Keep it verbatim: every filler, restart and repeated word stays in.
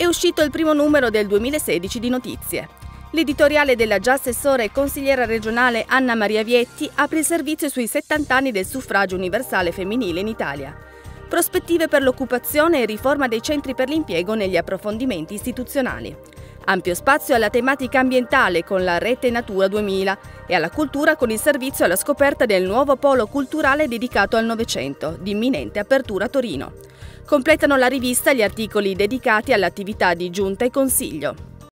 È uscito il primo numero del duemilasedici di Notizie. L'editoriale della già assessora e consigliera regionale Anna Maria Vietti apre il servizio sui settanta anni del suffragio universale femminile in Italia. Prospettive per l'occupazione e riforma dei centri per l'impiego negli approfondimenti istituzionali. Ampio spazio alla tematica ambientale con la Rete Natura duemila e alla cultura con il servizio alla scoperta del nuovo polo culturale dedicato al Novecento, di imminente apertura a Torino. Completano la rivista gli articoli dedicati all'attività di Giunta e Consiglio.